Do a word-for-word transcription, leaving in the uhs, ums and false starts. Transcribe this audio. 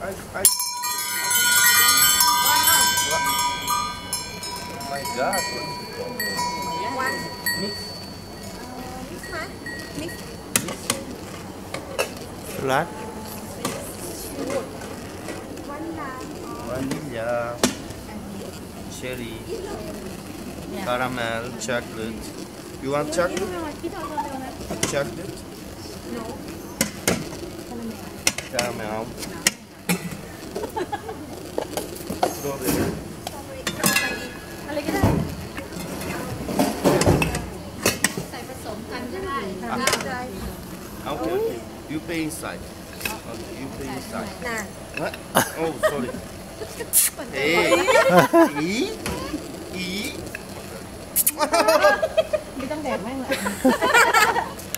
I, what? Oh my God. One. Mix. Mix hả? Mix. Flat. Vanilla. Vanilla. Cherry. Caramel. Chocolate. You want chocolate? Chocolate? No. Caramel. Strawberry. อะไรก็ได้ใส่ผสมกันก็ได้ได้ Okay, okay. You pay inside. Okay, you pay inside. น่ะ What? Oh, sorry. Hey. E? E? ไม่ต้องแดกแม่งเลย